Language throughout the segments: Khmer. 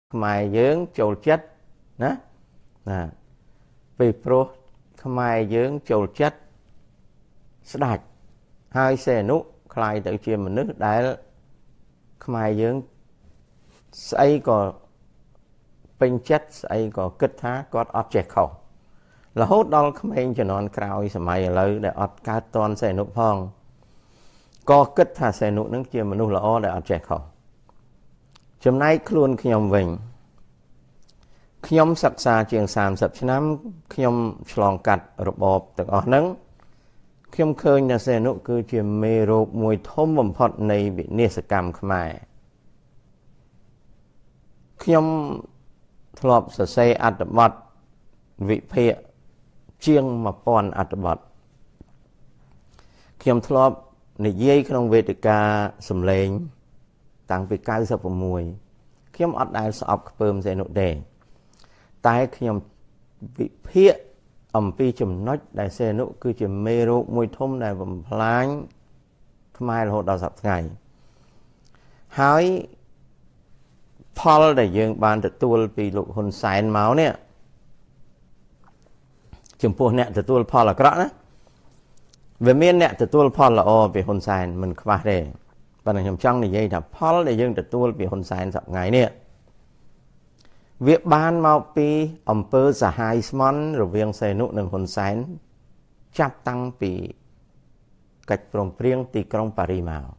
Khmer dưỡng chôl chất nè vì pro Khmer dưỡng chôl chất sạch hai xe nụ khai tự chìm mình nước đại Khmer dưỡng xây có bên chất xây có kết thá có object khẩu là hốt đó Khmer cho nó khảo sầm mày lấy để ọt cá toàn xe nụ phong có kết thá xe nụ nước chìm mình nước là ó để object khẩu chấm nay luôn khi nhom vinh khi nhom sắp xa trường sàm sắp năm khi nhom lòng cắt rộp bọp từ ở nắng khi nhom khơi nhà xe nụ cứ chìm mê rộp mùi thơm bầm phật này bị nê sạc cam Khmer khi nhom thọp sờ xe ạt bọt vị phệ chiêng mà pon ạt bọt khi nhom thọp này dây không về được ca sầm lên tăng về cao sập vào mùi khi nhom ọt đại sọp bơm xe nụ đề tai khi nhom vị phệ pi chùm nói đại xe nụ cứ chùm mê rô mùi thơm này vầm láng Khmer là hộ đào sập ngày hái Paul để dương ban tự tuôn vì lục hồn sайн máu nè chùm phu nè tự tuôn Paul là cái đó đó về miền nè tự tuôn Paul là o vì hồn sайн mình qua đây và là nhầm trong này dây là Paul để dương tự tuôn vì hồn sайн sập ngày nè việc ban mau pi pơ giả hai món rồi viên xe nụ nâng hồn sайн chắp tăng vì cách prong prieng tì krong Paris màu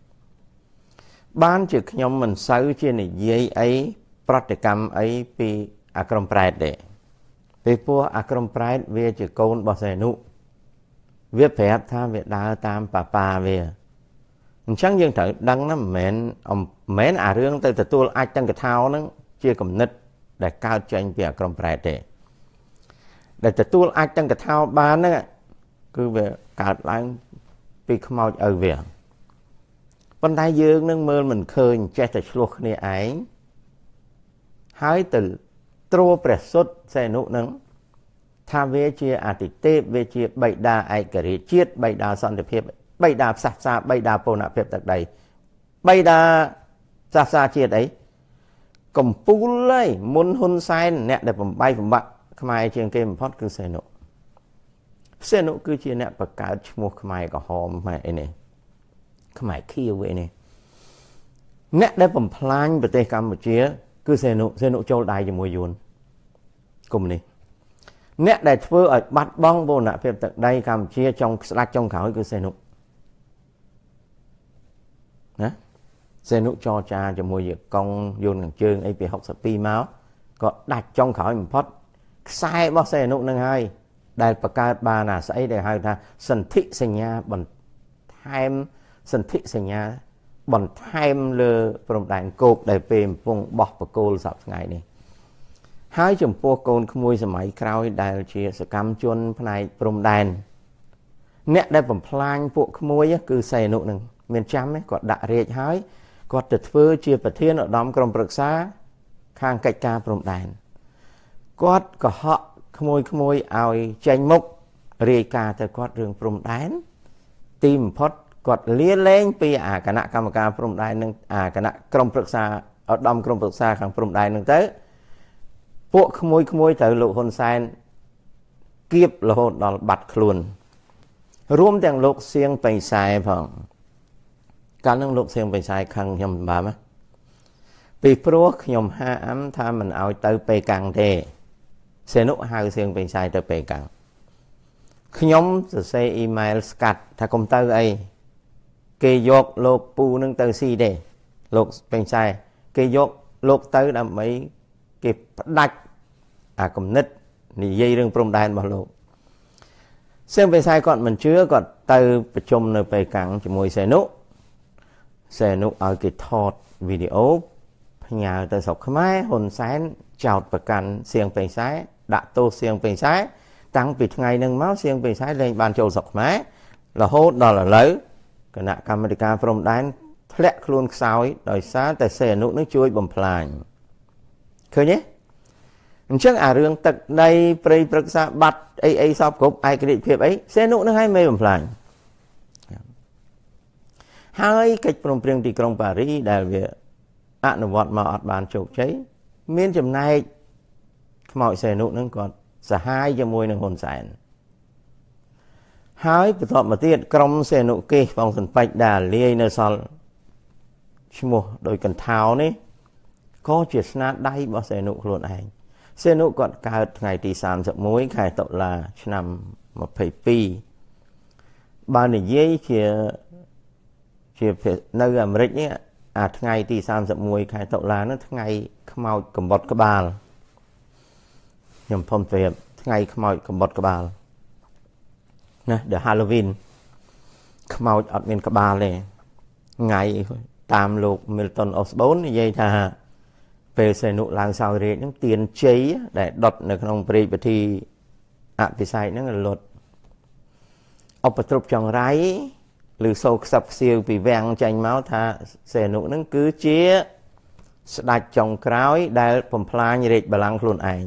ban trực nhóm mình sáu trên này dây ấy practicum ấy pi akrom pride để pi po akrom pride về trực con bỏ xe nụ viết phép tha việc đa tam papa về chẳng dương thử đăng nó mến rương tới từ tôi ai tăng cái thao nó chia cầm nít để cao cho anh về akrom pride để từ tôi ai tăng cái thao ban đó cứ về cả lại pi không mau ở về con tay dương nâng mơ mình khơi chết tại sluộc này ấy hái từ trô bẹt sốt xe nụ nâng tha về chia tì tê về chia bảy đa ai kể rì chiết bảy đa son được phép bảy đa sạc xa bảy đa bồ nạ phép tạc đầy bảy đa sạc xa chiết ấy cầm pú lấy muốn hôn sai nẹ để phẩm bay phẩm bạc Khmer trên kê một phát cứ xe nụ cứ chia nẹ bạc cả mua Khmer có hòm mà này Khmer kia vậy nè nét để bầm plan về tây Campuchia cứ xe nụ châu đài cho mùi dùn cùng đi nét để phơi ở bắt bong vô nạ phép tận đây Campuchia trong slack trong khảo cứ xe nụ nè xe nụ cho cha cho mùi việc công dùn ngàn chương ấy bị học sập pi máu có đặt trong khảo một phát sai bao xe nụ nâng hai đại bậc ca ba là sẽ để hai ta sân thị sinh nha bằng time sân thị sinh nha bằng time lơ from đàn cột để về vùng bọc và cô sập ngày này hai chùm po côn không mua máy cào đại chia sự cam chuôn này from đàn nét đây bằng plan bộ không mua cứ xe nụ nừng miền Nam ấy còn đã riết hái còn tuyệt vời chia bờ thiên ở đám cầm bậc xa khang cạch ca from đàn có họ không mua ao tranh mốc riết ca từ có đường from đàn tìm phốt quạt lia lên pi cả nạ cam ca prom đai nâng cả nạ krom bậc xa ở đom krom bậc xa khang prom đai nâng tới bộ không mua từ lộ hồn sai kiếp là hồn đòn bật luôn rùm tiếng lục xiên bày sai phòng cả nâng lục xiên bày sai khang nhầm bà má vì pro nhầm ha ấm tha mình ao tới bề càng thế xe nụ hai xiên bày sai tới bề càng nhóm sẽ email scat tha công tơ ấy kê dọc lột pu nâng tơ si đề lột bên sai kê dọc lột tơ đã mấy cái đạch cầm nít thì dây rừng prom đai mà lột xem bên sai còn mình chứa còn tơ trong nơi bề cẳng chỉ mùi xe nụ ở cái thọt video nhà tơ sọc khmai hồn sáng chào bậc cằn xiềng bên sai đã tô xiềng bên sai tăng vì ngày nâng máu xiên về trái lên bàn châu sọc má là hốt đó là lấy cái nạ Camerica from đan thẹt luôn sao ấy đời xa tại xe nụ nước chui bầm phàn khơi nhé chắc rương tật đây prey bậc xa bắt ai sọc cục ai cái định phiệp ấy xe nụ nó hay mê bầm phàn hai cách from prieng tì krong Paris đại về nụ vọt mà ọt bàn châu cháy មានចំណែកខ្មោចសេនុនឹងគាត់សាហាយជាមួយនឹងហ៊ុនសែនហើយបន្ទាប់មកទៀតក្រុមសេនុកេសបងសិនពេជ្រដែលលាយនៅសល់ឈ្មោះដោយកន្ធៅនេះក៏ជាស្នាដៃរបស់សេនុខ្លួនឯងសេនុគាត់កើតថ្ងៃទី31ខែតុលាឆ្នាំ22បើនិយាយជានៅអាមេរិកនេះអាថ្ងៃទី31ខែតុលានោះថ្ងៃខ្មោចកំបុតក្បាលខ្ញុំភូមិប្រៀបថ្ងៃខ្មោចកំបុតក្បាលណា The Halloween ខ្មោចអត់មានក្បាលទេថ្ងៃតាមលោក Milton Osborne និយាយថាពេលសេនុឡើងសោយរាជហ្នឹងទៀនជ័យដែលដុតនៅក្នុងព្រឹត្តិពិធីអភិសេកហ្នឹងលុតឧបទ្រពចង្រៃឬសូរខ្សឹបខ្សៀវពីវាំងចេញមកថាសេនុហ្នឹងគឺជាស្ដេចចុងក្រោយដែលបំផ្លាញរាជបល្ល័ង្កខ្លួនឯង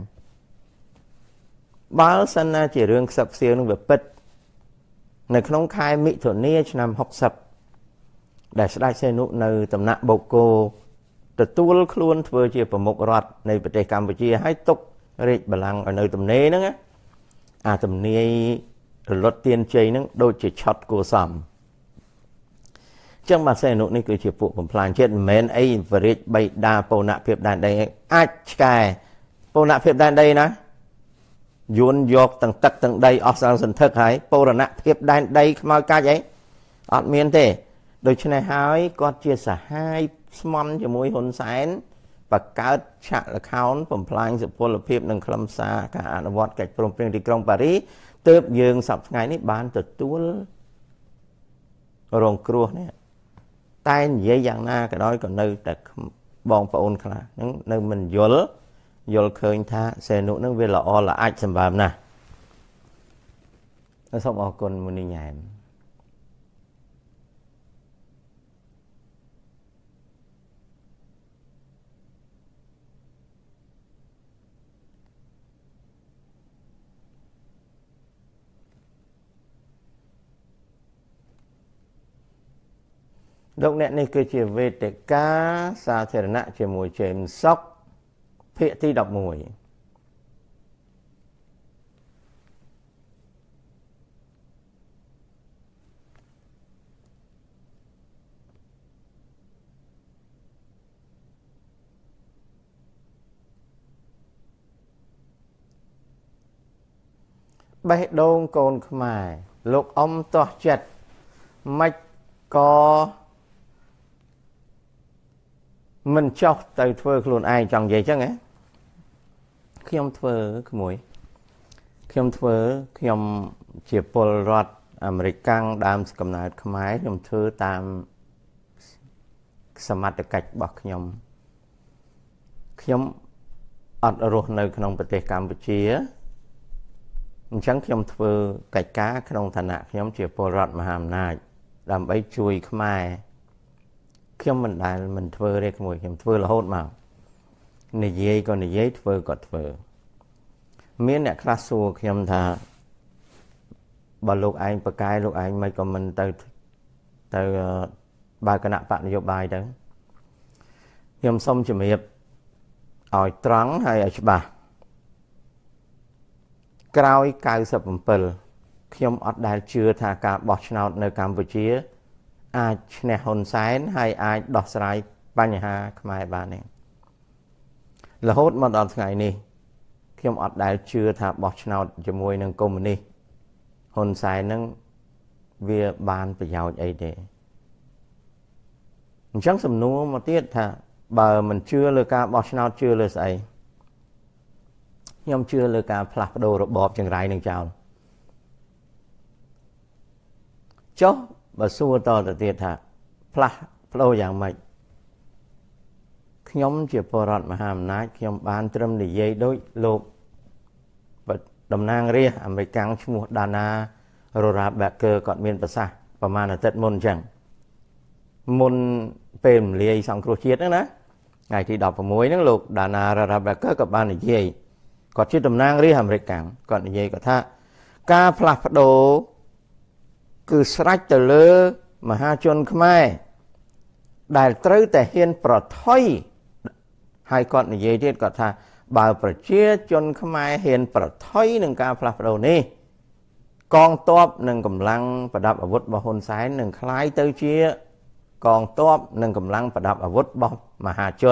បើសិនណាជារឿងខ្សឹបខ្សៀវនឹងវាពិតនៅក្នុងខែមិថុនាឆ្នាំ60ដែលស្ដេចសេនុនៅតំណាក់បូកគោទទួលខ្លួនធ្វើជាប្រមុខរដ្ឋនៃប្រទេសកម្ពុជាហើយទុករាជបល្ល័ង្កឲ្យនៅទំនេរហ្នឹងអាទំនាយរលត់ទៀនជ័យហ្នឹងដូចជាឆត់គួសមចឹងបាទសេនុនេះគឺជាពួកបំផ្លាញជាតិមិនមែនអីបរិយាបៃតាបូណភាពដែនដីអាចឆ្កែបូណភាពដែនដីណាយួនយកទាំងទឹកទាំងដីអស់សង្សន្ធឹកហើយបូរណភាពដែនដីខ្មៅកាច់អីអត់មានទេដូច្នេះហើយគាត់ជាសហាយស្មន់ជាមួយហ៊ុនសែនបង្កើតឆាកល្ខោនបំផ្លាញសុពលភាពនិងខ្លឹមសារការអនុវត្តកិច្ចព្រមព្រៀងទីក្រុងប៉ារីសទើបយើងសប្តាហ៍ថ្ងៃនេះបានទទួលរងគ្រោះនេះតែនិយាយយ៉ាងណាក៏ដោយក៏នៅតែបងប្អូនខ្លះហ្នឹងនៅមិនយល់ឃើញថាសេនុហ្នឹងវាល្អល្អអាចសម្បើមណាស់សូមអរគុណមុនីញ៉ែមលោកអ្នកនេះគឺជាវេទិកាសាធារណៈជាមួយជេមសុកភាគទី11បេះដូងកូនខ្មែរលោកអ៊ំទាស់ចិត្តមិនក៏មិនចោះទៅធ្វើខ្លួនឯងចង់និយាយចឹងហ៎ខ្ញុំធ្វើក្មួយខ្ញុំជាពលរដ្ឋអាមេរិកកាំងដើមកំណើតខ្មែរខ្ញុំធ្វើតាមសមត្ថកិច្ចរបស់ខ្ញុំអត់រស់នៅក្នុងប្រទេសកម្ពុជាអញ្ចឹងខ្ញុំធ្វើកិច្ចការក្នុងឋានៈខ្ញុំជាពលរដ្ឋមហាអំណាចដើម្បីជួយខ្មែរខ្ញុំមិនដែលមិនធ្វើទេក្មួយខ្ញុំធ្វើរហូតមកនិយាយក៏និយាយធ្វើក៏ធ្វើមានអ្នកខ្លះសួរខ្ញុំថាបើលោកឯងប្រកែលោកឯងមិនក៏មិនទៅបើគណៈបកនយោបាយទៅខ្ញុំសូមជំរាបឲ្យត្រង់ហើយឲ្យច្បាស់ក្រោយ97ខ្ញុំអត់ដែលជឿថាការបោះឆ្នោតនៅកម្ពុជាអាចឈ្នះហ៊ុនសែនហើយអាចដោះស្រាយបញ្ហាខ្មែរបានទេរហូតមកដល់ថ្ងៃនេះខ្ញុំអត់ដែលជឿថាបោះឆ្នោតជាមួយនឹងកុម្មុយនីសហ៊ុនសែននឹងវាបានប្រយោជន៍អីទេអញ្ចឹងសំណួរមកទៀតថាបើមិនជឿលើការបោះឆ្នោតជឿលើស្អីខ្ញុំជឿលើការផ្លាស់ប្ដូររបបចង្រៃនឹងចោលចុះបើសួរតទៅទៀតថាផ្លាស់ប្ដូរយ៉ាងម៉េចខ្ញុំជាពលរដ្ឋមហាអំណាចខ្ញុំបានត្រឹមនិយាយដូចលោកតំណាងរាស្ត្រអាមេរិកកាំងឈ្មោះ Dana Rora Baker គាត់មានប្រសាសន៍ប្រហែលអាទិត្យមុនអញ្ចឹងមុនពេលរំលាយសង្គ្រោះជាតិហ្នឹងណាថ្ងៃទី16ហ្នឹងលោក Dana Rora Baker ក៏បាននិយាយគាត់ជាតំណាងរាស្ត្រអាមេរិកកាំងគាត់និយាយគាត់ថាការផ្លាស់ប្ដូរគឺស្រេចទៅលើមហាជនខ្មែរដែលត្រូវតែហ៊ានប្រថុយ hai con này dây tiết có tha bảoประชาชนខ្មែរហ៊ានប្រថុយនឹងការផ្លាស់ប្ដូរនេះកងទ័ពនិងកម្លាំងប្រដាប់អាវុធរបស់ហ៊ុនសែននឹងคล้ายទៅជាកងទ័ពនិងកម្លាំងប្រដាប់អាវុធរបស់មហាជន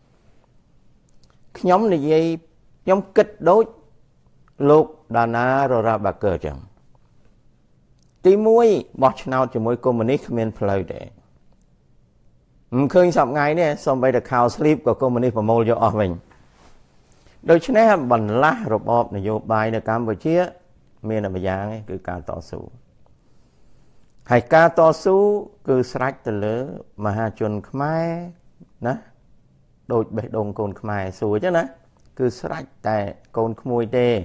ខ្ញុំនិយាយខ្ញុំគិតដូចលោកដាណារ៉ូរ៉ាបាកើចឹងទី1បោះឆ្នោតជាមួយកុម្មុយនីសគ្មានផ្លូវទេមិនឃើញសប្តាហ៍ថ្ងៃនេះសូម្បីតែខោស្លីបក៏កុម្មុយនីសប្រមូលយកអស់វិញដូច្នេះបន្លាស់របបនយោបាយនៅកម្ពុជាមានតែម្យ៉ាងគឺការតស៊ូហើយការតស៊ូគឺស្រេចទៅលើមហាជនខ្មែរណាដូចបេះដូងកូនខ្មែរសួរចឹងណាគឺស្រេចតែកូនក្មួយទេ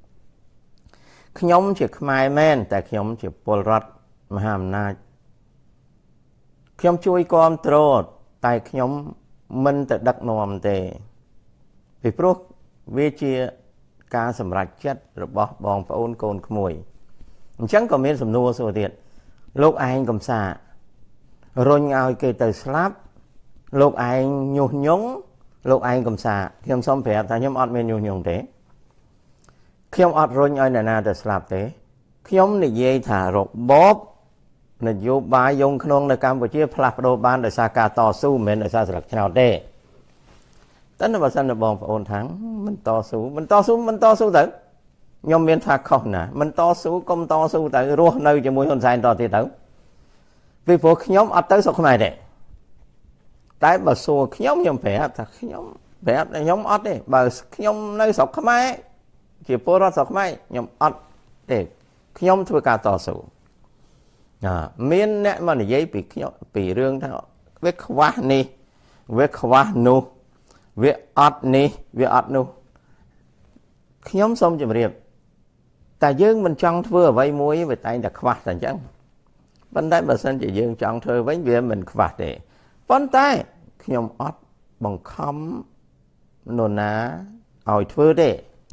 ខ្ញុំជាខ្មែរមែនតែខ្ញុំជាពលរដ្ឋមហាអំណាចខ្ញុំជួយគ្រប់គ្រងតែខ្ញុំមិនទៅដឹកនាំទេពីព្រោះវាជាការសម្រេចចិត្តរបស់បងប្អូនកូនក្មួយអញ្ចឹងក៏មានសំណួរសួរទៀតលោកឯងកំសារុញឲ្យគេទៅស្លាប់លោកឯងញុះញង់លោកឯងកំសាខ្ញុំសូមប្រាប់ថាខ្ញុំអត់មានញុះញង់ទេខ្ញុំអត់រុញឲ្យអ្នកណាទៅស្លាប់ទេខ្ញុំនិយាយថារបបនយោបាយយងក្នុងនៅកម្ពុជាផ្លាស់ប្ដូរបានដោយសារការតស៊ូមិនមែនដោយសារស្លឹកឆ្នោតទេតែបើសិនជាបងប្អូនថាមិនតស៊ូទៅខ្ញុំមានថាខុសណាមិនតស៊ូកុំតស៊ូទៅរស់នៅជាមួយហ៊ុនសែនតទៀតទៅពីព្រោះខ្ញុំអត់ទៅស្រុកខ្មែរទេតែបើសួរខ្ញុំប្រាប់ថាខ្ញុំអត់ទេបើខ្ញុំនៅស្រុកខ្មែរជាពលរដ្ឋស្រុកខ្មែរខ្ញុំអត់ទេខ្ញុំធ្វើការតស៊ូមានអ្នកមកនិយាយពីរឿងថាវាខ្វះនេះវាខ្វះនោះវាអត់នេះវាអត់នោះខ្ញុំសូមជម្រាបតែយើងមិនចង់ធ្វើអ្វីមួយវាតែងតែខ្វះតែអញ្ចឹងប៉ុន្តែបើសិនជាយើងចង់ធ្វើវិញវាមិនខ្វះទេប៉ុន្តែខ្ញុំអត់បង្ខំនរណាឲ្យធ្វើទេ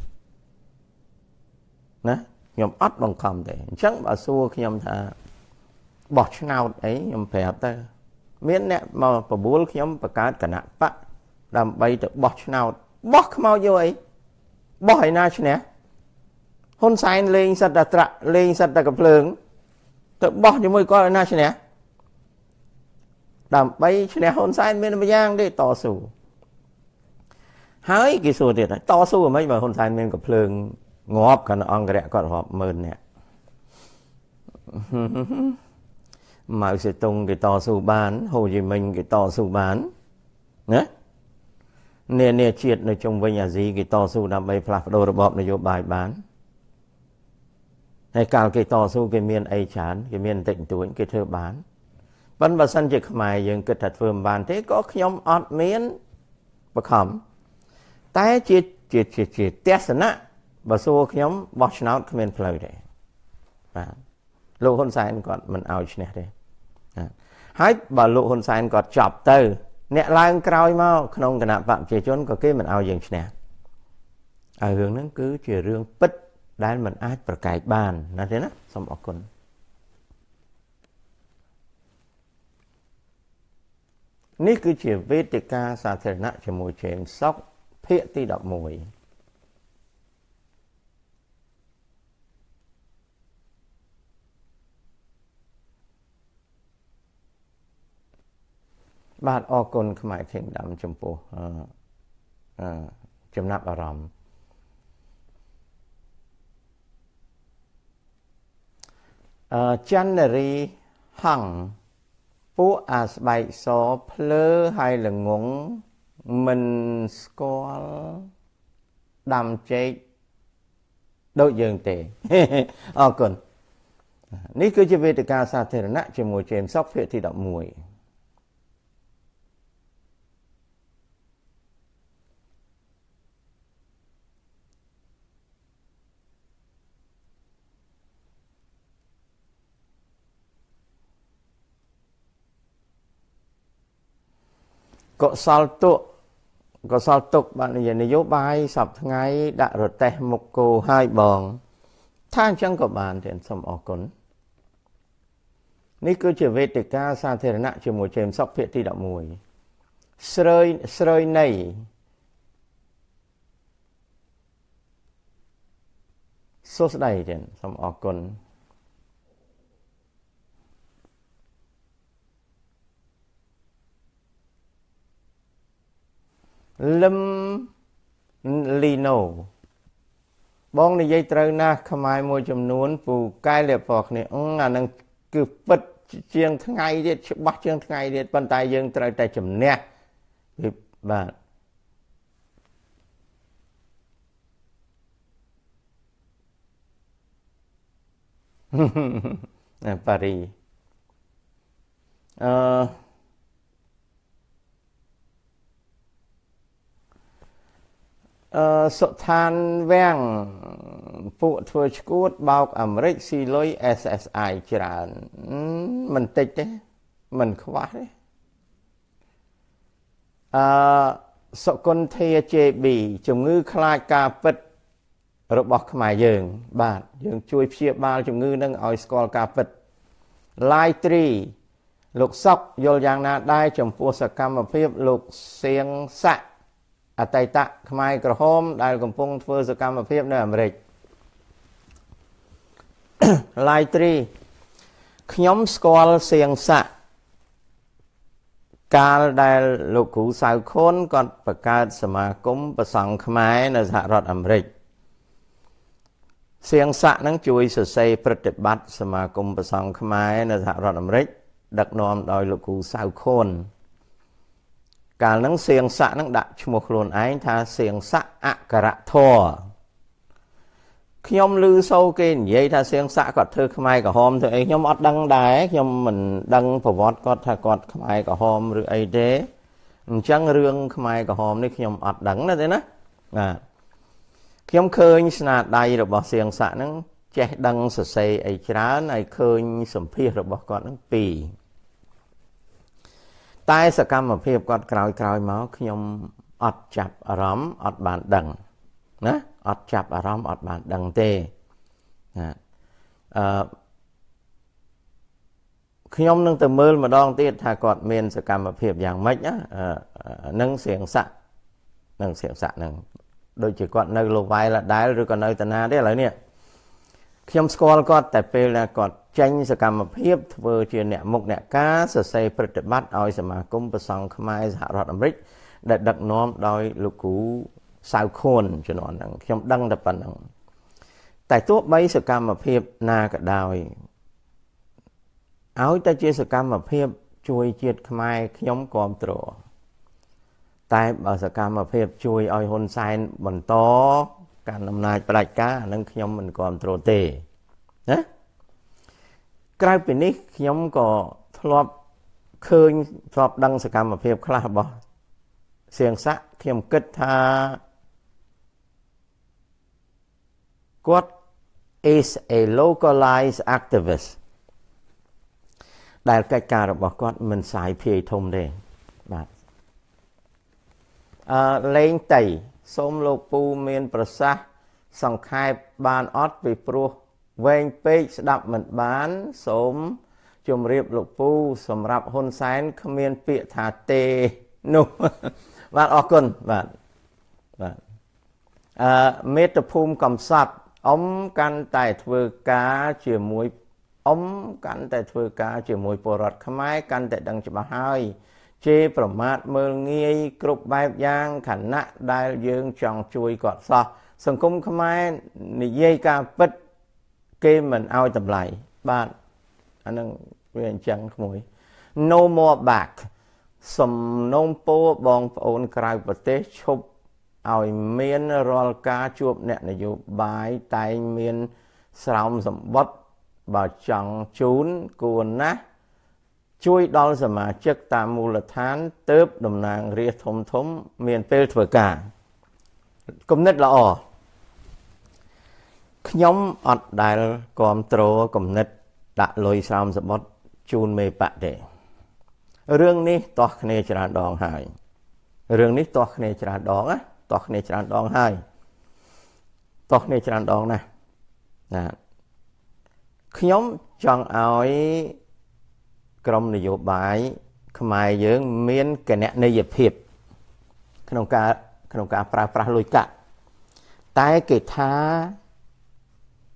ណាខ្ញុំអត់បង្ខំទេអញ្ចឹងបើសួរខ្ញុំថាបោះឆ្នោតអីខ្ញុំប្រាប់ទៅមានអ្នកមកបបួលខ្ញុំបង្កើតគណៈបកដើម្បីទៅបោះឆ្នោតបោះខ្មោចយកអីបោះឲ្យណាឈ្នះហ៊ុនសែនលេងសិតតែត្រាក់លេងសិតតែកំភ្លើងទៅបោះជាមួយគាត់ឲ្យណាឈ្នះដើម្បីឈ្នះហ៊ុនសែនមានម្យ៉ាងទេតស៊ូហើយគេសួរទៀតតស៊ូអ្ហ្មងបើហ៊ុនសែនមានកំភ្លើងងាប់កាន់អង្គរៈគាត់រាប់ម៉ឺននាក់ម៉ៅសេតុងគេតស៊ូបានហូជីមិញគេតស៊ូបានណានាជាតិនៅជុំវិញអាស៊ីគេតស៊ូដើម្បីផ្លាស់ប្ដូររបបនយោបាយបានហើយកាលគេតស៊ូគេមានអីច្រើនគេមានបន្តិចបន្តួចគេធ្វើបានប៉ុន្តែបើសិនជាខ្មែរយើងគិតថាធ្វើមិនបានទេក៏ខ្ញុំអត់មានបខំតែជាទស្សនៈបើសួរខ្ញុំបោះឆ្នោតគ្មានផ្លូវទេបាទលោកហ៊ុនសែនគាត់មិនឲ្យឈ្នះទេហើយបើលោកហ៊ុនសែនគាត់ចប់ទៅអ្នកឡើងក្រោយមកក្នុងគណៈបកប្រជាជនក៏គេមិនឲ្យយើងឈ្នះហើយរឿងហ្នឹងគឺជារឿងពិតដែលមិនអាចប្រកែកបានណាទេណាសូមអរគុណនេះគឺជាវេទិកាសាធារណៈជាមួយ James Sok ភាគទី11បាទអរគុណខ្មែរ Kingdom ចំពោះចំណាប់អារម្មណ៍ច័ន្ទរីហង្សពួកអាស្បែកសភ្លើហើយល្ងងមិនស្គាល់ដាំចេកដូចយើងទេអរគុណនេះគឺជាវេទិកាសាធារណៈជាមួយ James Sok ភាគទី11កុសលទុកបាននិយាយនយោបាយសប្តាហ៍ថ្ងៃដាក់រទេះមុខគោហើយបងថាអញ្ចឹងក៏បានទេសូមអរគុណនេះគឺជាវេទិកាសាធារណៈជាមួយ James Sok ភាគទី11ស្រើយនៃសួស្តីទៀតសូមអរគុណលឹមលីណូបងនិយាយត្រូវណាស់ខ្មែរមួយចំនួនពូកែលៀបផងគ្នាអានឹងគឺពិតជាងថ្ងៃទៀតច្បាស់ជាងថ្ងៃទៀតប៉ុន្តែយើងត្រូវតែជំនះបាទប៉ារីសុឋានវាំងពួកធ្វើឈួតបោកអាមេរិកស៊ីលុយ SSI ច្រើនមិនតិចទេមិនខ្វះទេសុគន្ធា JB ជំងឺខ្លាចការពិតរបស់ខ្មែរយើងបាទយើងជួយព្យាបាលជំងឺនឹងឲ្យស្គាល់ការពិត Line 3លោកសុកយល់យ៉ាងណាដែរចំពោះសកម្មភាពលោកសៀងសាក់អតីតខ្មែរក្រហមដែលកំពុងធ្វើសកម្មភាពនៅអាមេរិក Line 3ខ្ញុំស្គាល់សៀងសាក់កាលដែលលោកគ្រូសៅខុនគាត់បង្កើតសមាគមប្រសង់ខ្មែរនៅសហរដ្ឋអាមេរិកសៀងសាក់នឹងជួយសរសេរប្រតិបត្តិសមាគមប្រសង់ខ្មែរនៅសហរដ្ឋអាមេរិកដឹកនាំដោយលោកគ្រូសៅខុនកាលហ្នឹងសៀងសាក់ហ្នឹងដាក់ឈ្មោះខ្លួនឯងថាសៀងសាក់អក្សរធរខ្ញុំឮសូរគេនិយាយថាសៀងសាក់គាត់ធ្វើខ្មែរក្រហមធ្វើអីខ្ញុំអត់ដឹងដែរខ្ញុំមិនដឹងប្រវត្តិគាត់ថាគាត់ខ្មែរក្រហមឬអីទេអញ្ចឹងរឿងខ្មែរក្រហមនេះខ្ញុំអត់ដឹងទេណាបាទខ្ញុំឃើញស្នាដៃរបស់សៀងសាក់ហ្នឹងចេះដឹងសរសេរអីច្រើនហើយឃើញសម្ភាររបស់គាត់ហ្នឹងពីរតែសកម្មភាពគាត់ក្រោយមកខ្ញុំអត់ចាប់អារម្មណ៍អត់បានដឹងណាអត់ចាប់អារម្មណ៍អត់បានដឹងទេណាខ្ញុំនឹងទៅមើលម្ដងទៀតថាគាត់មានសកម្មភាពយ៉ាងម៉េចណានឹងសៀងសាក់នឹងដូចជាគាត់នៅលោកវាយឡាដែលឬក៏នៅតាណាទេឥឡូវនេះខ្ញុំស្គាល់គាត់តែពេលដែលគាត់ចេញសកម្មភាពធ្វើជាអ្នកមុខអ្នកការសរសេរប្រតិបត្តិឲ្យសមាគមប្រសង់ខ្មែរសហរដ្ឋអាមេរិកដែលដឹកនាំដោយលោកគ្រូសៅខួនជំនាន់ហ្នឹងខ្ញុំដឹងតែប៉ុណ្្នឹងតែទោះបីសកម្មភាពណាក៏ដោយឲ្យតែជាសកម្មភាពជួយជាតិខ្មែរខ្ញុំគាំទ្រតែបើសកម្មភាពជួយឲ្យហ៊ុនសែនបន្តកាន់អំណាចផ្ដាច់ការអានឹងខ្ញុំមិនគាំទ្រទេណាក្រៅពីនេះខ្ញុំក៏ធ្លាប់ឃើញធ្លាប់ដឹងសកម្មភាពខ្លះរបស់សៀងសាក់ខ្ញុំគិតថាគាត់ is a localized activist ដែលកិច្ចការរបស់គាត់មិនសាយភាយធំទេបាទលេងតៃសូមលោកពូមានប្រសាសន៍សង្ខេបបានអត់ពីព្រោះវែងពេកស្ដាប់មិនបានសូមជម្រាបលោកពូសម្រាប់ហ៊ុនសែនគ្មានពាក្យថាទេនោះបាទអរគុណបាទមេត្តាភូមិកំសត់កាន់តែធ្វើការជាមួយពលរដ្ឋខ្មែរកាន់តែដឹងច្បាស់ហើយជេរប្រមាថមើលងាយគ្រប់បែបយ៉ាងខណៈដែលយើងចង់ជួយគាត់សោះសង្គមខ្មែរនិយាយការពិតគេមិនឲ្យតម្លៃបាទអានឹងវាអញ្ចឹងក្មួយ no more back សំណូមពរបងប្អូនក្រៅប្រទេសឈប់ឲ្យមានរាល់ការជួបអ្នកនយោបាយតែងមានស្រោមសម្បត្តិបើចង់ជូនគួរណាស់ជួយដល់សមាជិកតាមមូលដ្ឋានទៅតំណាងរាស្ត្រធំមានពេលធ្វើការគំនិតល្អខ្ញុំអត់ដែលគ្រប់គ្រងគំនិតដាក់លុយស្រោមសម្បត្តិជូនមេបកទេរឿងនេះតោះគ្នាច្រើនដងហើយរឿងនេះតោះគ្នាច្រើនដងណាតោះគ្នាច្រើនដងហើយតោះគ្នាច្រើនដងណាណាខ្ញុំចង់ឲ្យក្រមនយោបាយខ្មែរយើងមានគណនេយ្យភាពក្នុងការប្រើប្រាស់លុយកាក់តែគេថា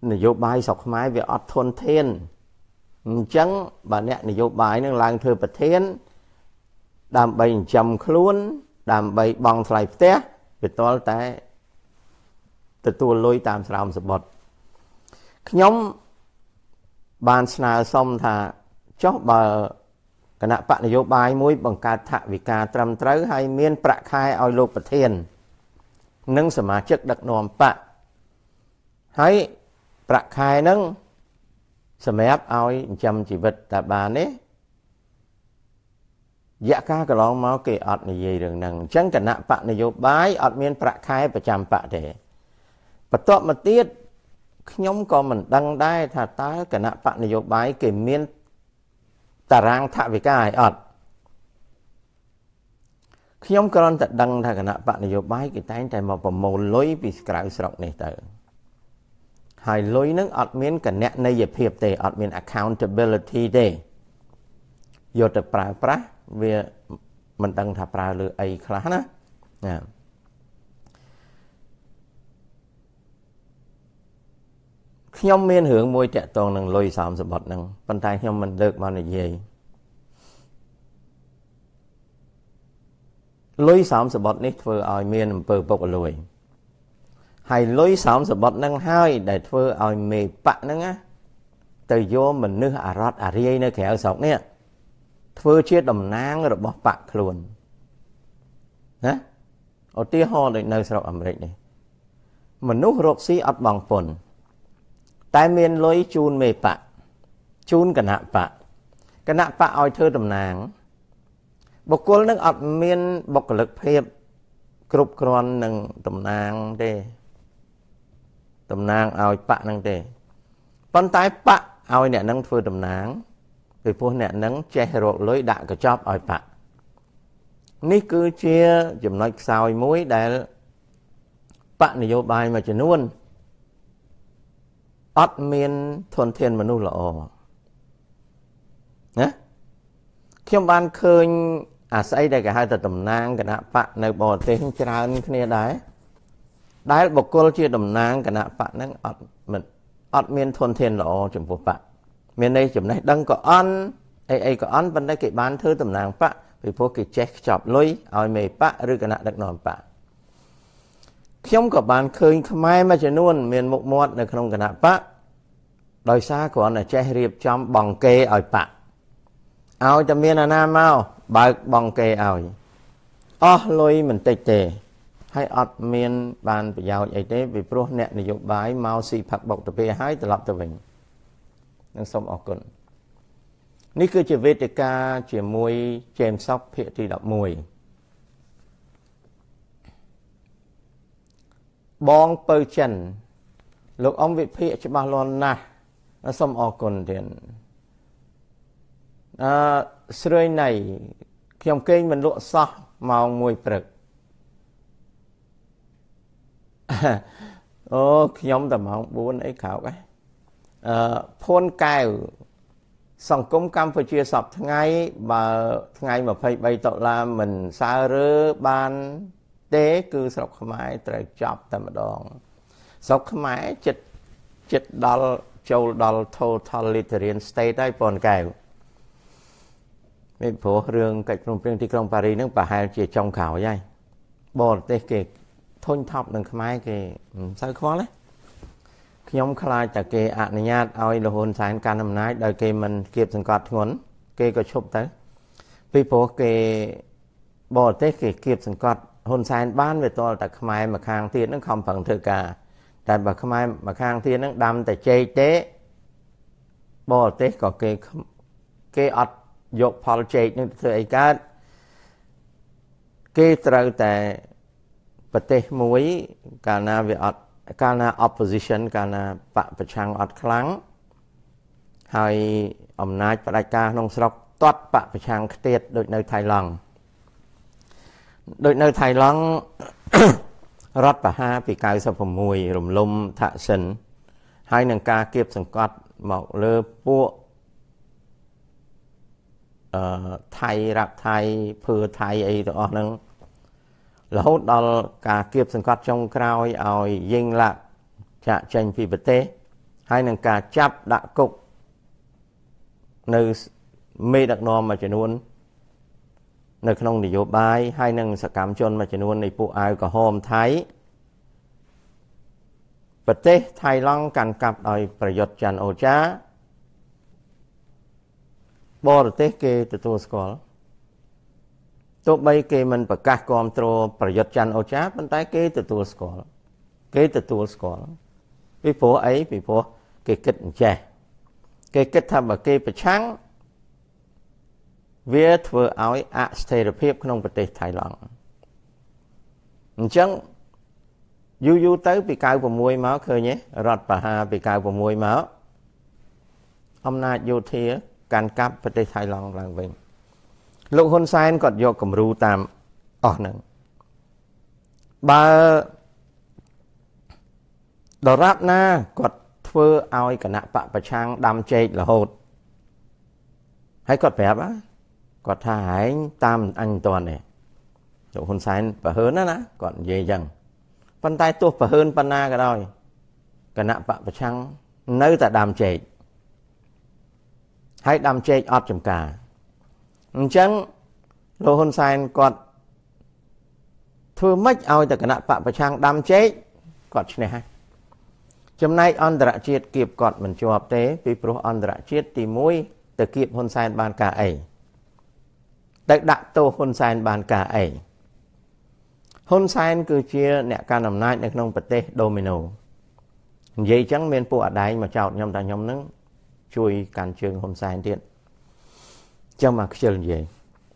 นโยบายสกไม้về อดทนเทนจังbà nèนโยบายនឹងឡើងធ្វើប្រធានដើម្បីចិញ្ចឹមខ្លួនដើម្បីបង់ថ្លៃផ្ទះវាតលតែទទួលលុយតាមស្រោមសបុតខ្ញុំបានស្នើសុំថាចុះបើគណៈបកនយោបាយមួយបង្កើតថវិកាត្រឹមត្រូវហើយមានប្រាក់ខែឲ្យលោកប្រធាននិងសមាជិកដឹកនាំបកហើយប្រាក់ខែហ្នឹងសម្រាប់ឲ្យចិញ្ចឹមជីវិតតាបានទេយៈកាលកន្លងមកគេអត់និយាយរឿងហ្នឹងអញ្ចឹងគណៈបកនយោបាយអត់មានប្រាក់ខែប្រចាំបកទេបន្ទាប់មកទៀតខ្ញុំក៏មិនដឹងដែរថាតើគណៈបកនយោបាយគេមានតារាងថវិកាឲ្យអត់ខ្ញុំគ្រាន់តែដឹងថាគណៈបកនយោបាយគេតែងតែមកប្រមូលលុយពីក្រៅស្រុកនេះទៅហើយលុយហ្នឹងអត់មានកណន័យភាពទេអត់មាន accountability ទេយកទៅប្រើប្រាស់វាមិនដឹងថាប្រើលើអីខ្លះណាខ្ញុំមានរឿងមួយតាក់ទងនឹងលុយ30បត់ហ្នឹងប៉ុន្តែខ្ញុំមិនលើកមកនិយាយលុយ30បត់នេះធ្វើឲ្យមានអំពើពុករលួយហើយលុយ30បត់ហ្នឹងហើយដែលធ្វើឲ្យមេបកហ្នឹងទៅយកមនុស្សអារត់អារាយនៅក្រៅស្រុកនេះធ្វើជាតំណាងរបស់បកខ្លួនណាឧទាហរណ៍ដូចនៅស្រុកអាមេរិកនេះមនុស្សរកស៊ីអត់បង់ពន្ធតែមានលុយជូនមេបកជូនគណៈបកឲ្យធ្វើតំណាងបុគ្គលនឹងអត់មានបុគ្គលិកភាពគ្រប់គ្រាន់នឹងតំណាងទេតំណាងឲ្យបកនឹងទេប៉ុន្តែបកឲ្យអ្នកនឹងធ្វើតំណាងពីព្រោះអ្នកនឹងចេះរកលុយដាក់កញ្ចប់ឲ្យបកនេះគឺជាចំណុចខ្សោយមួយដែលបកនយោបាយមួយចំនួនអត់មានធនធានមនុស្សល្អណាខ្ញុំបានឃើញអាស្អីដែលគេហៅថាតំណាងគណៈបកនៅបរទេសច្រើនគ្នាដែរដែលបុគ្គលជាតំណាងគណៈបកហ្នឹងអត់មានធនធានល្អចំពោះបកមានន័យចំណេះដឹងក៏អន់អីក៏អន់ប៉ុន្តែគេបានធ្វើតំណាងបកពីព្រោះគេចេះខ្ចប់លុយឲ្យមេបកឬគណៈដឹកនាំបកខ្ញុំក៏បានឃើញខ្មែរមួយចំនួនមានមុខមាត់នៅក្នុងគណៈបកដោយសារគ្រាន់តែចេះរៀបចំបង់គេឲ្យបកឲ្យតែមានអាណាមកបើកបង់គេឲ្យអស់លុយមិនតិចទេហើយអត់មានបានប្រយោជន៍អីទេពីព្រោះអ្នកនយោបាយមកស៊ីផឹកបុកទៅពេលហើយត្រឡប់ទៅវិញនឹងសូមអរគុណនេះគឺជាវេទិកាជាមួយជេមសុកភាគទី11បងពៅចិនលោកអ៊ំវិភាគច្បាស់លាស់ណាស់សូមអរគុណទៀតស្រីណៃខ្ញុំគេងមិនលក់សោះម៉ោង1ព្រឹកអូខ្ញុំតែម៉ោង4អីក្រោកភួនកែវសង្គមកម្ពុជាសពថ្ងៃបើថ្ងៃ23ដុល្លារមិនសើរើបានទេគឺស្រុកខ្មែរត្រូវចាប់តែម្ដងស្រុកខ្មែរចិត្តដល់ចូលដល់ totalitarian state ហើយប៉ុនកែវពីព្រោះរឿងកិច្ចព្រមព្រៀងទីក្រុងប៉ារីសហ្នឹងប្រហែលជាចុងក្រោយហើយបរទេសគេធុញថប់នឹងខ្មែរគេមិនសូវខ្វល់ទេខ្ញុំខ្លាចតែគេអនុញ្ញាតឲ្យលហ៊ុនសែនកាន់អំណាចដោយគេមិនគៀបសង្កត់ធ្ងន់គេក៏ឈប់ទៅពីព្រោះគេបរទេសគេគៀបសង្កត់ហ៊ុនសែនបានវាតលតែខ្មែរមួយខាងទៀតហ្នឹងខំប្រឹងធ្វើការតែបើខ្មែរមួយខាងទៀតហ្នឹងដាំតែចេកទេបរទេសក៏គេអត់យកផលចេកនឹងទៅធ្វើអីកើតគេត្រូវតែប្រទេសមួយកាលណាវាអត់កាលណា opposition កាលណាបកប្រឆាំងអត់ខ្លាំងហើយអំណាចផ្ដាច់ការក្នុងស្រុកទាត់បកប្រឆាំងខ្ទៀតដូចនៅថៃឡង់រដ្ឋប្រហារពី96រំលំថាក់សិនហើយនឹងការគៀបសង្កត់មកលើពួកថៃរ៉ាប់ថៃភឿថៃអីទាំងអស់ហ្នឹងរហូតដល់ការគៀបសង្កត់ចុងក្រោយឲ្យយិងឡាក់ចាក់ចេញពីប្រទេស hay nâng cả chắp đã cục nơi mê đặc nòm mà chỉ luôn nơi không để vô bài hay nâng sẽ cảm chôn mà chỉ luôn này phụ ai có hôm thấy vật tế Thái Long cần cặp đòiประยุทธ์จันทร์โอชาบอร์เตเกตตัวสกอลตัวใบเกมันประกาศความโตประยุทธ์จันทร์โอชาเป็นแต่เกตตัวสกอลเกตตัวสกอลปีโผไอปีโผเกกิดแจเกกิดทำแบบเกประชังเวียเธอเอาอัสเทอร์เพียบขนมประเทศไทยหลังจังยูเตอร์ปีกาวผมมวยม้าเคยเนี่ยรอดป่าหาปีกาวผมมวยม้าอำนาจโยเทียการกลับประเทศไทยลองหลังเวงลูกคนไซน์ก็ยกกำรูตามออกหนึ่งบาดอรับหน้ากดเพื่อเอากณะปะประชังดำเจละโหดให้กดแบบอ่ะกดถ่ายตามอันตัวเนี่ยลูกคนไซน์ประเฮินนะก่อนเยี่ยงปันไตตัวประเฮินปันนาก็ได้กณะปะประชังเนื้อแต่ดำเจให้ดำเจออดจำกาจังโลหนไซน์กอดเธอไม่เอาแต่คณะปะประชังดำเจกอดใช่ไหมฮะจำในอันตรเจียดเก็บกอดมันจวบเต้ปีโปรอันตรเจียดตีมุ้ยแต่เก็บหนไซน์บานกาไอแต่ดักโตหนไซน์บานกาไอหนไซน์คือเชียเนี่ยการนำนายในขนมประเทศโดมิโนยี่จังเมียนปูอัดได้มาเจ้ายำตายำนึงช่วยการเชิงหนไซน์เดียนจะมาเชิญยี่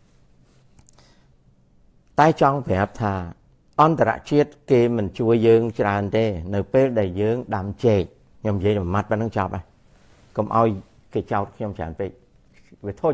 ใต้จองแบบท่าอันตรเชียดเกมมันช่วยยืงจานเต้ในเป้ได้ยืงดำเจยำยี่มัดไปนั่งจับไปก็เอาเกเจ้าที่ยำจานไปทุ่น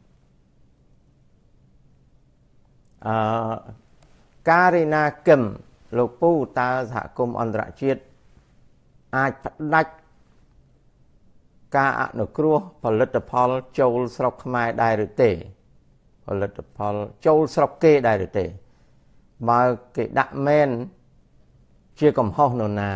การินาเกมลูกปูตาสะกมอันตรเชียดอาจดักการอนุครัวผลิตภัณฑ์โจลสระขมายได้หรือเตผลิตภัณฑ์โจลสระเกได้หรือเตมาเกดะเมนเชื่อกำห้องนนา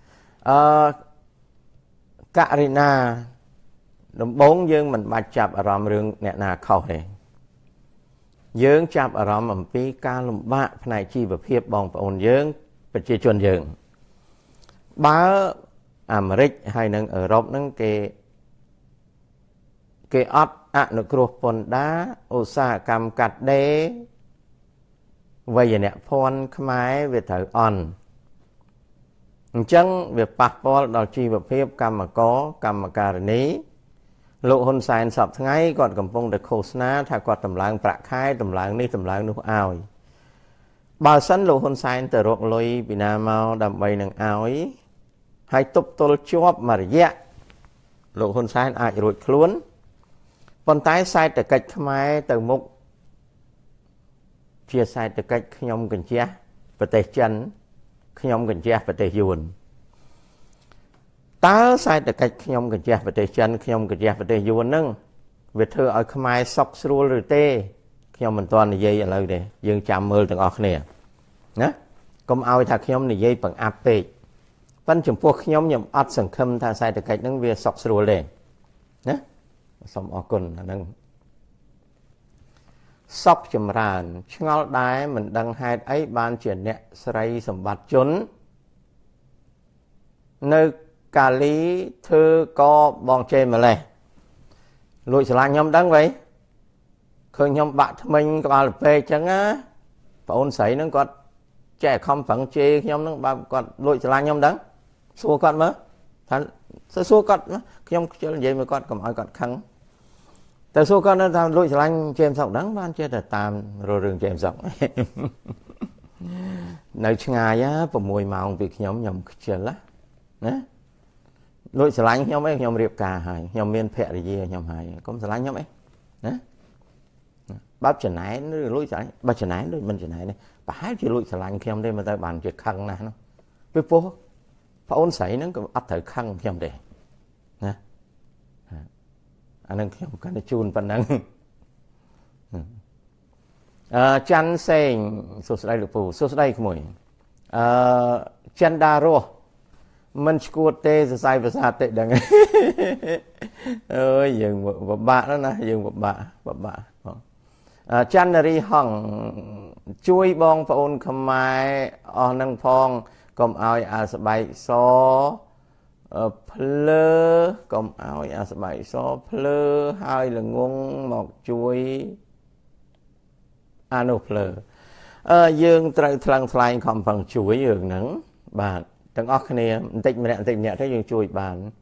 การินาดมบงยังมันมาจับอารมณ์เรื่องเนี่ยนาเข้าเลยยังจับอารมณ์มันปีการลำบากภายในชีวเพียบบองปนยังเป็นชีชนยังบ้าอเมริกให้นังรบนังเกอัดอนุกรปนดาอุตสาหกรรมกัดเดวัยเนี่ยพรขมายเวทอ่อนจังเวปักปอลดอกชีวเพียบกรรมกรรมการนี้โลกคนไซน์สอบทั้งไงก่อนกำปงเดโคสนาถ้ากอดตำลังประคายตำลังนี่ตำลังนู่อ้อยบาสันโลกคนไซน์แต่รกลอยปีนาเมาดำใบหนังอ้อยให้ตบตัวชอบมาเยอะโลกคนไซน์อาจรวยคล้วนปนท้ายไซแต่กัดขมายแต่มุกเชียไซแต่กัดขยมกันเชียประเทศจันขยมกันเชียประเทศยูนตาไซแต่กัดขยมกันเชียประเทศจันขยมกันเชียประเทศยูนนั่งเวทเธอเอาขมายซอกสรูหรือเต้ขยมมันตอนในเย่อะไรเด้ยังจำมือต่างออกเนี่ยนะก็เอาถ้าขยมในเย่ปังอัปเปกปั้นจุ่มพวกขยมยำอัดสังคมทางไซแต่กัดนั่งเวียซอกสรูเลยนะสมอกุลนั่งซอกจำรานชงอลได้เหมือนดังไฮไอบานเจียนเนี่ยสไลสมบัติจนในกาลีเธอก็บองเจมาเลยลุยสลายยมดังไว้เคยยมบะทำไมก็มาเปย์จังáปอนใส่นั่งก็แจกคำฝังเจยมนั่งบะก็ลุยสลายยมดังสัวก็มั้ยท่านสัวก็ยมเจอเยี่ยมก็กำเอาก็ขังแต่สู้ก็นั่นทำลุยสลายเจมสองดังบ้านเจแต่ตามโรเรื่องเจมสองในช่างายะผมมวยเมาปีขยมยมเชื่อละนะลุยสลายยมไม่ยมเรียบกาหายยมเมียนแพะดียมหายก็สลายยมไอ้นะบ้าจะไหนหรือลุยสลายบ้าจะไหนหรือมันจะไหนเนี่ยป้าให้จะลุยสลายขยมได้มาแต่บ้านจะขังนะเนาะไปโป้พระองค์ใส่นั่นก็อัดถือขังขยมเด้นะอันนั้นขยมกันจูนปันนั้นจันเซงสุดได้หรือปูสุดได้ขโมยจันดาโร mình cua tê rồi sai và xa tệ đằng ơi dừng một bạn đó nè dừng một bạn chăn ri hằng chui bong phôn khmai ở nâng phong còn ai à bài so plơ còn ai à bài so plơ hai là ngung một chui ano plơ dương trời thăng flying còn phần chuối dương nắng bạn từng óc này tịnh nhẹ thấy dương chui bạn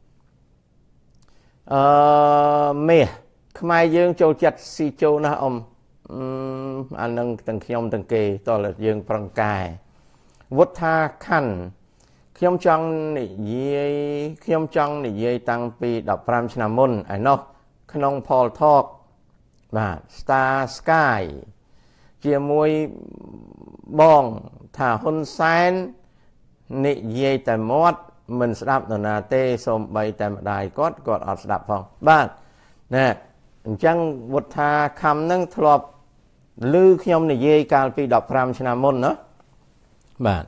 mẹ khmai dương châu chặt si châu na ông anh nâng từng khiêm từng kề to là dương prang cài vút tha khăn khiêm trong này dây tăng pi đọc pram chna môn ai nó khong Paul talk và star sky chia môi bong thả hôn sen nị dây tại mót mình sẽ đạp là tê xôm bay tại đài cốt gọt ọt đạp phòng bạn nè chẳng vút tha khăm nâng thọp lư khiêm này dây cao pi đọc pram chna môn đó bạn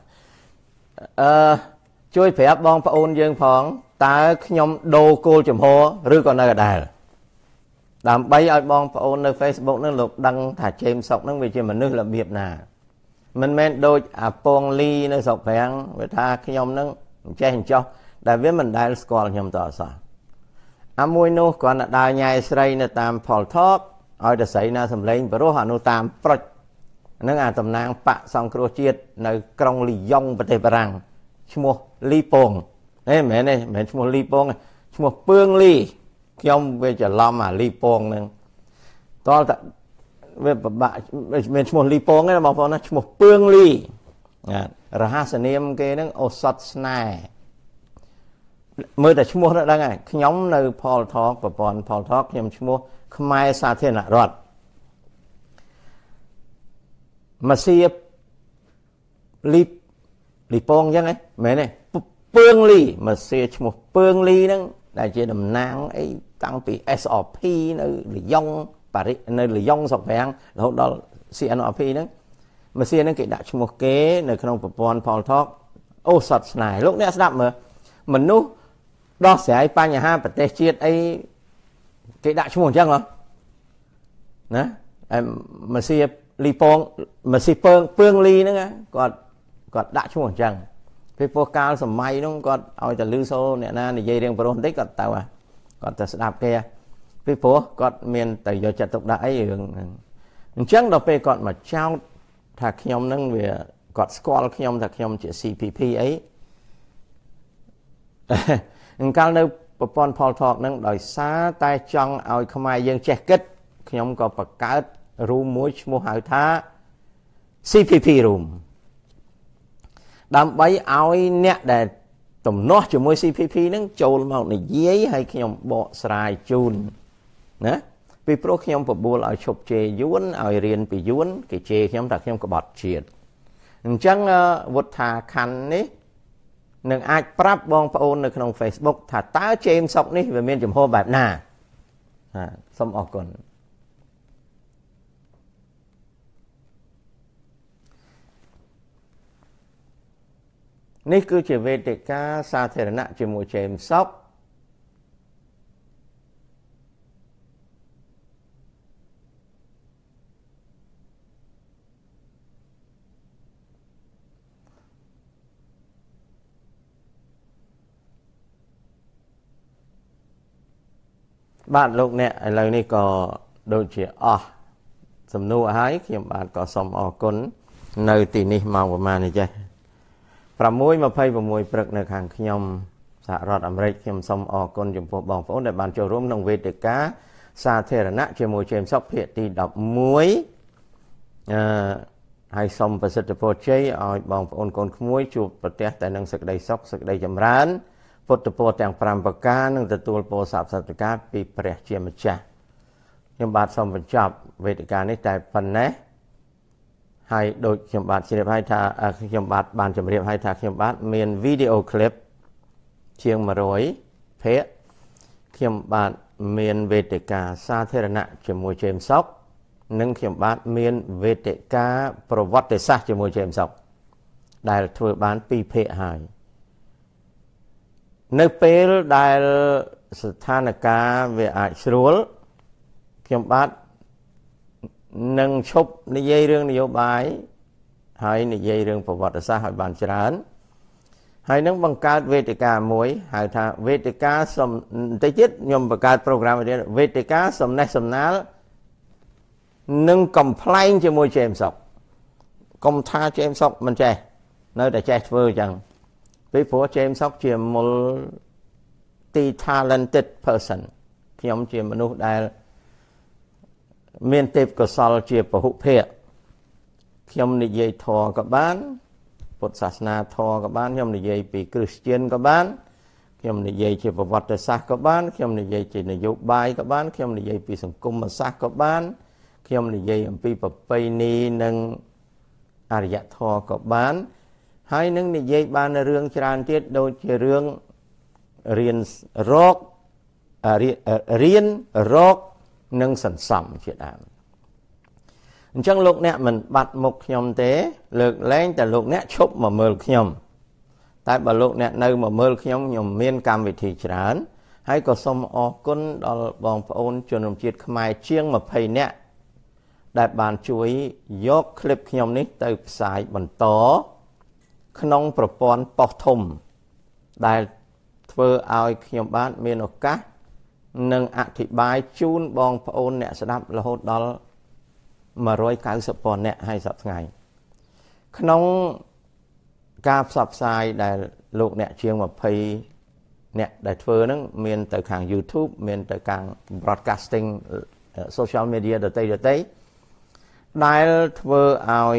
chui phép bong phá ôn dương phóng ta nhóm đô cô chùm hô rư còn ở đài làm bay ở bong phá ôn nơi Facebook nó lục đăng thả chêm sọc nó về chuyện mà nước làm việc nà mình men đôi pong ly nơi sọc phèn với tha cái nhóm nó che hình cho đại viết mình đài score nhóm tỏ sao mùi nô còn là đài nhai srei nơi tam Paul talk ở đây xảy ra sầm lên và rồi họ nô tam project nó tầm nang bạ xong kêu chiết nơi trong lì dông và tây barang mua ly pong đấy mẹ này mẹ mua ly pong mua phương ly trong về chợ lo mà ly pong nè to về bạn mẹ mua ly pong ấy mà phong nó mua phương ly rồi ha sân em cái nó osat này mới tại mua nó đang này nhóm nơi Paul talk và Paul talk nhưng mua Khmer sa thiên hạ rót mà xia lì pong chứ ấy mẹ này phương ly mà xia một phương ly đó đại chế đầm nang ấy tăng bị SRP nơi lì dông Paris nơi lì dông sọc vàng lúc đó CNRP đó mà xia nó kỹ đại một kế nơi không Paul talk ô sọt này lúc nãy đáp mà mình nu đó sẽ ai pa nhà ha bật tê chiết ấy kỹ đại một chắc không nè mà xia ly pong mà xì phương ly nữa còn đã chung một chẳng cái phố cao sầm may nó còn ao từ lưu xô nè na này dây riêng pro tích còn tàu còn từ đạp kia cái phố còn miền từ giờ chặt tục đã ấy chẳng đâu pe còn mà trao thạc nhom nâng về còn squall nhom thạc nhom chỉ CPP ấy cao nơi Paul talk nâng đòi xa tay trong ao không ai dân check kết nhom có bậc cá room muối mua hào tha CPP room đam bay áo nè để tụm nó cho môi CPP nó trâu màu này giấy hay khi nhom bộ sài chun nè vì pro khi nhom bùa lại chụp chè yuan ở riêng bị yuan cái chè khi nhom đặt khi nhom có bọt triệt chẳng vượt thà khăn đấy nâng ai prap bong phone ở trong Facebook thà tá chém sọc ní về miền chùm hô bạc nà xong ở cònนี่คือเวทีการสาธารณะจมูกเจมซอกบ้านลูกเนี่ยอะไรนี่ก็โดยเฉพาะสำนวนหายเขียนบ้านก็สมอคนในตีนี้มาประมาณนี้ใช่ประมวยมาไพ่ประมวยปรึกในทางขยมสหรัฐอเมริกาสมอคนจมพบองฟ้องในบ้านโจร่วมนองเวทีกาสาธารณะเจมูเจมซอกเพียตีดอกมวยให้สมประสิทธิผลใช้เอาบองฟ้องคนขโมยจูบประเทศแต่นังสักใดซอกสักใดจำร้านพุทธโพธิ์แต่งปรามประการนังตะตัวโพสาบสัตว์การปีเปรียเจียมจ่ายมบาทสมบัติจับเวทีการนี้แต่ปันเนให้โดยเขียนบาทเชียบให้ทาเขียนบาทบานจำเรียบให้ทาเขียนบาทเมียนวิดีโอคลิปเชียงมาร้อยเพะเขียนบาทเมียนเวทีกาสาธารณะจมูกเจมซอกนึ่งเขียนบาทเมียนเวทีกาประวัติศาสตร์จมูกเจมซอกได้ถือบานปีเพะหายនៅពេលដែលស្ថានភាពវាអាចស្រួលខ្ញុំបាទនឹងឈប់និយាយរឿងនយោបាយហើយនិយាយរឿងប្រវត្តិសាស្ត្រឲ្យបានច្រើនហើយនឹងបង្កើតវេទិកាមួយហៅថាវេទិកាបន្តិចទៀតខ្ញុំបង្កើត program វេទិកាសំណេះសំណាលនឹងកំប្លែងជាមួយ James Sok កុំថា James Sok មិនចេះនៅតែចេះធ្វើអញ្ចឹងពីព្រោះ James Sok ជា multi talented person ខ្ញុំជាមនុស្សដែលមានទេពកោសល្យជាពហុភាគខ្ញុំនិយាយធម៌ក៏បានពុទ្ធសាសនាធម៌ក៏បានខ្ញុំនិយាយពីគ្រីស្ទានក៏បានខ្ញុំនិយាយជាប្រវត្តិសាស្ត្រក៏បានខ្ញុំនិយាយជានយោបាយក៏បានខ្ញុំនិយាយពីសង្គមសាស្ត្រក៏បានខ្ញុំនិយាយអំពីប្រពៃណីនិងអរិយធម៌ក៏បានហើយនឹងនិយាយបានរឿងច្រើនទៀតដូចជារឿងរៀនរកនិងសន្សំជាដើមអញ្ចឹងលោកអ្នកមិនបាត់មុខខ្ញុំទេលើកលែងតែលោកអ្នកឈប់មកមើលខ្ញុំតែបើលោកអ្នកនៅមកមើលខ្ញុំមានកម្មវិធីច្រើនហើយក៏សូមអរគុណដល់បងប្អូនជនរួមជាតិខ្មែរជាង20នាក់ដែលបានជួយយកคลิปខ្ញុំនេះទៅផ្សាយបន្តក្នុងប្រព័ន្ធប៉ុស្តិ៍ធំដែលធ្វើឲ្យខ្ញុំបាទមានឱកាសនឹងអធិប្បាយជូនបងប្អូនអ្នកស្ដាប់រហូតដល់190,000នាក់ហើយសប្តាហ៍ថ្ងៃក្នុងការផ្សព្វផ្សាយដែលលោកអ្នកជាង20អ្នកដែលធ្វើហ្នឹងមានទៅខាង YouTube មានទៅខាង broadcasting social media ដទៃដែលធ្វើឲ្យ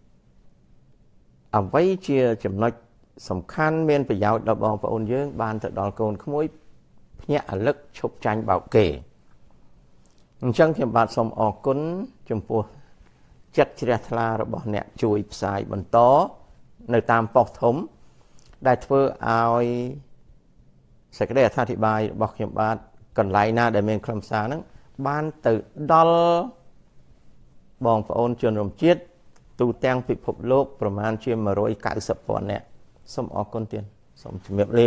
អ្វីជាចំណុចសំខាន់មានប្រយោជន៍ដល់បងប្អូនយើងបានទៅដល់កូនក្មួយភ្ញាក់រលឹកឈប់ចាញ់បោកគេអញ្ចឹងខ្ញុំបាទសូមអរគុណចំពោះចិត្តជ្រះថ្លារបស់អ្នកជួយផ្សាយបន្តនៅតាមប៉ុស្តិ៍ធំដែលធ្វើឲ្យសេចក្តីអធិប្បាយរបស់ខ្ញុំបាទកន្លែងណាដែលមានខ្លឹមសារហ្នឹងបានទៅដល់បងប្អូនជនរួមជាតិទូទាំងពិភពលោកប្រមាណជា190,000នាក់សូមអរគុណទៀតសូមជំរាបលា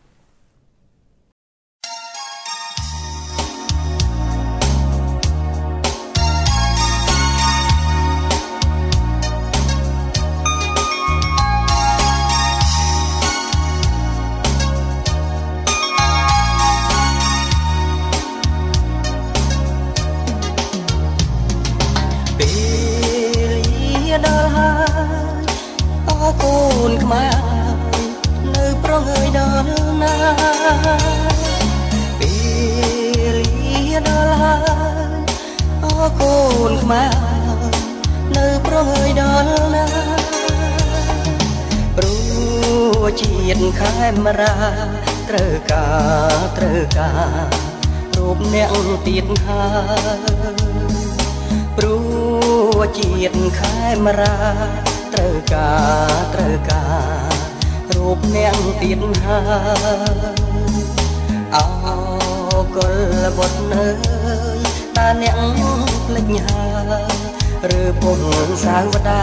ជាតិខេមរាត្រូវការរូបអ្នកទៀតហើយព្រោះជាតិខេមរាត្រូវការរូបអ្នកទៀតហើយអោកលបុត្រនៅតាអ្នកភ្លេចហើយឬពុនសាវតា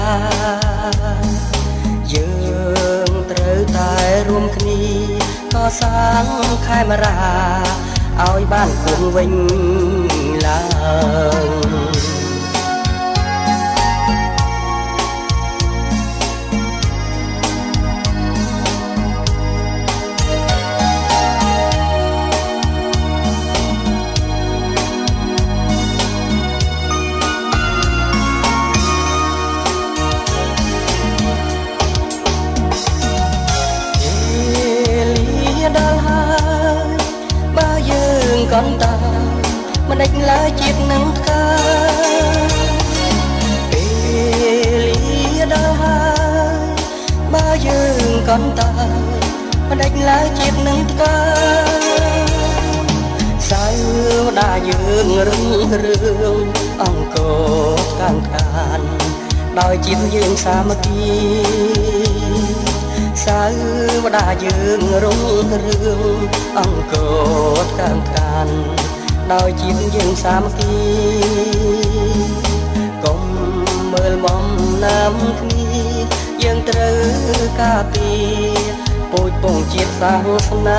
យើងត្រូវតែរួមគ្នាកសាងខេមរាឲ្យបានគង់វិញឡើងកន្តើមិនដេចឡើយជាតិនឹងថ្កើពេលលាដល់ហើយបើយើងកន្តើមិនដេចឡើយជាតិនឹងថ្កើសាវតាយើងរឹងរឿងអង្គកាងខានដោយជាតិយើងសាមគ្គីសាវតាយើងរុងរឿងអង្គកាងខានដោយជាតិយើងសាមគ្គីកុំមើលបំណាំគ្នាយើងត្រូវការពារពូជពងជាតិសាសនា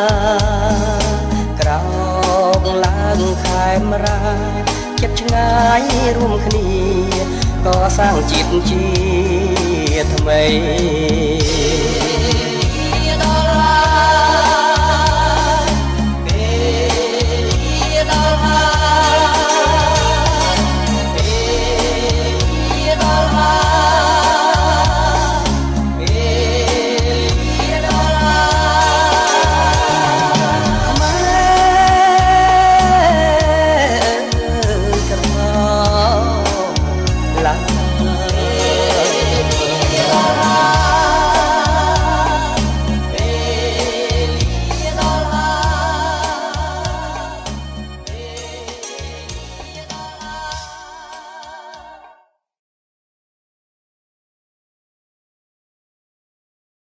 ក្រោកឡើងខែមរាចិត្តឆ្ងាយរួមគ្នាកសាងជាតិជាថ្មី